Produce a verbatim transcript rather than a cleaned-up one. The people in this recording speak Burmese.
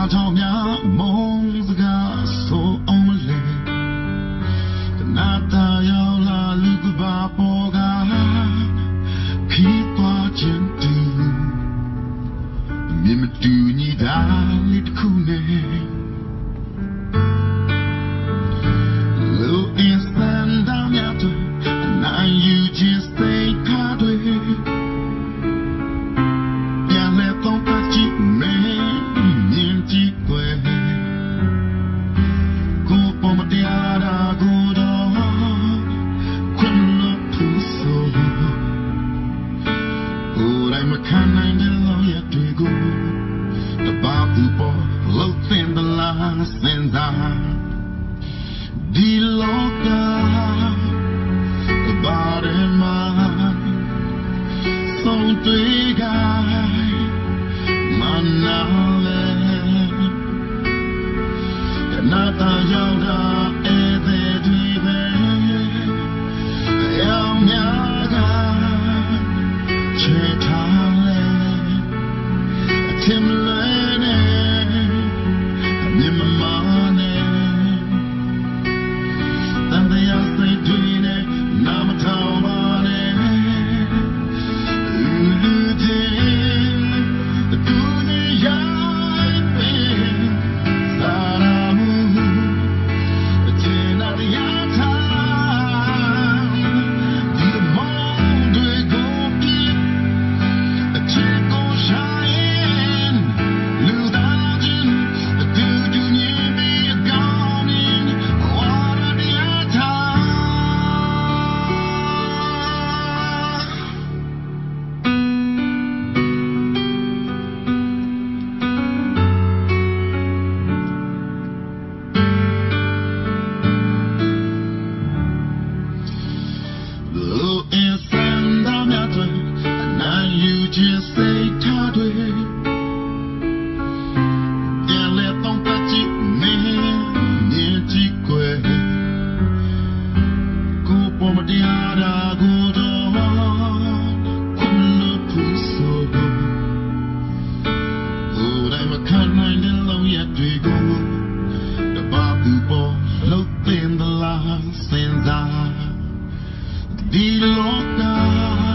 ကြောင့်များမုန်းစကားဆိုအောင်မလဲတနာတာရောက်လာလူကဘာပေါ်ကခီးသွားခြင်းတူမြင်မတူညီတာလေးတစ်ခုနဲ့လူအင်းစံတောင်များတွေနိုင်ယူခြင်းစိတ်ထားတွေပြန်လဲတော့ပတ်ကြည့်မယ်မြင်ကြည့်ွယ်ကိုပေါ်မတရားတာကိုတော့ခွင့်လို့သူဆိုကိုယ်တိုင်မခံနိုင်တဲ့လောရတွေကိုတပါသူပေါ်လှုပ်သင်သလားစဉ်းစားဒီလောကဘာရမဆုံးတွေ့ကမနာလေကနာတာရောက်တာအဲ့ဒီတွေပဲရောက်များကချေထားလေအထင်လဲနဲ့မြင်မမနဲ့တန်တရားစိတ်တွေနဲ့နာမထောင်ပါနဲ့လူချင်းတူနေရပဲသာရမှုအချင်နာတရားထားဒီမောင်တွေကိုပြအချစ်ကိုရှာရင်လူသားချင်းတူတူနေပြီးအကောင်းရင်ဝါရတရားထားလူအင်းစံတောင်များတွေနိုင်ယူခြင်းစိတ်ထားတွေပြန်လဲတော့ပတ်ကြည့်နေမြင်ကြည့်ွယ်ကိုပေါ်မတရားတာကိုတော့ခွင့်လို့သူဆိုကိုယ်တိုင်မခံနိုင်တဲ့လောရတွေကိုတပါသူပေါ်လှုပ်သင်သလားစဉ်းစားဒီလောက